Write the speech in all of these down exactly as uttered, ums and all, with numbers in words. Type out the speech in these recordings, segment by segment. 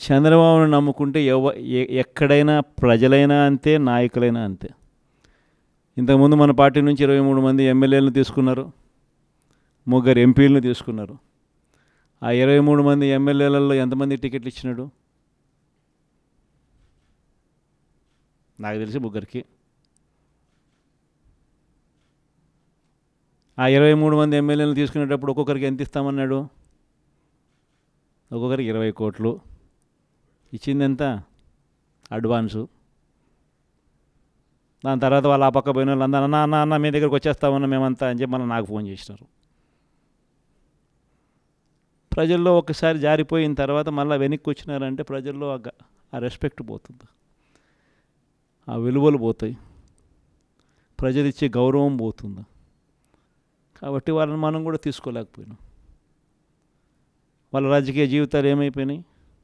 చంద్రబాబును నమ్ముకుంటే ఎవ ఎక్కడైనా ప్రజలైనా అంతే, నాయకులైనా అంతే. ఇంతకుముందు మన పార్టీ నుంచి ఇరవై మూడు మంది ఎమ్మెల్యేలను తీసుకున్నారు, ముగ్గురు ఎంపీలను తీసుకున్నారు. ఆ ఇరవై మూడు మంది ఎమ్మెల్యేలలో ఎంతమంది టికెట్లు ఇచ్చినాడు? నాకు తెలిసి ముగ్గురికి. ఆ ఇరవై మూడు మంది ఎమ్మెల్యేలను తీసుకునేటప్పుడు ఒక్కొక్కరికి ఎంత ఇస్తామన్నాడు? ఒక్కొక్కరికి ఇరవై కోట్లు ఇచ్చింది. ఎంత అడ్వాన్సు? దాని తర్వాత వాళ్ళు ఆ పక్క పోయిన వాళ్ళు అందరూ అన్న అన్న అన్న మీ దగ్గరికి వచ్చేస్తామన్నా మేమంతా అని చెప్పి మళ్ళీ నాకు ఫోన్ చేసినారు. ప్రజల్లో ఒకసారి జారిపోయిన తర్వాత మళ్ళీ వెనక్కి వచ్చినారంటే ప్రజల్లో ఆ రెస్పెక్ట్ పోతుంది, ఆ విలువలు పోతాయి, ప్రజలు ఇచ్చే గౌరవం పోతుంది. కాబట్టి వాళ్ళని మనం కూడా తీసుకోలేకపోయినాం. వాళ్ళ రాజకీయ జీవితాలు ఏమైపోయినాయి?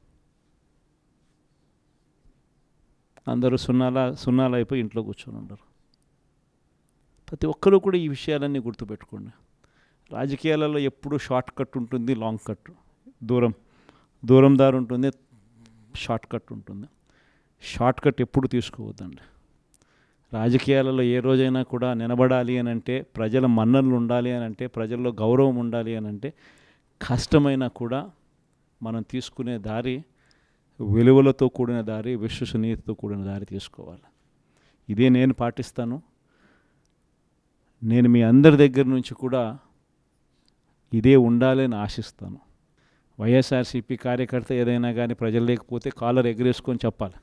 అందరూ సున్నాల సున్నాలు అయిపోయి ఇంట్లో కూర్చొని ఉండరు. ప్రతి ఒక్కరూ కూడా ఈ విషయాలన్నీ గుర్తుపెట్టుకోండి. రాజకీయాలలో ఎప్పుడు షార్ట్ కట్ ఉంటుంది, లాంగ్ కట్, దూరం దూరం దారి ఉంటుంది, షార్ట్ కట్ ఉంటుంది. షార్ట్ కట్ ఎప్పుడు తీసుకోవద్దండి. రాజకీయాలలో ఏ రోజైనా కూడా నిలబడాలి అని అంటే, ప్రజల మన్ననలు ఉండాలి అని అంటే, ప్రజల్లో గౌరవం ఉండాలి అని అంటే, కష్టమైనా కూడా మనం తీసుకునే దారి విలువలతో కూడిన దారి, విశ్వసనీయతతో కూడిన దారి తీసుకోవాలి. ఇదే నేను పాటిస్తాను. నేను మీ అందరి దగ్గర నుంచి కూడా ఇదే ఉండాలని ఆశిస్తాను. వైఎస్ఆర్సీపీ కార్యకర్త ఏదైనా కానీ ప్రజలు లేకపోతే కాలర్ ఎగరేసుకొని చెప్పాలి,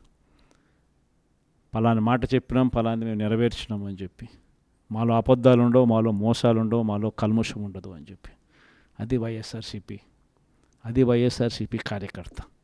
పలానా మాట చెప్పినాం, పలాని మేము నెరవేర్చినాం అని చెప్పి. మాలో అబద్ధాలు ఉండవు, మాలో మోసాలు ఉండవు, మాలో కల్మషం ఉండదు అని చెప్పి. అది వైఎస్ఆర్సీపీ, అది వైఎస్ఆర్సీపీ కార్యకర్త.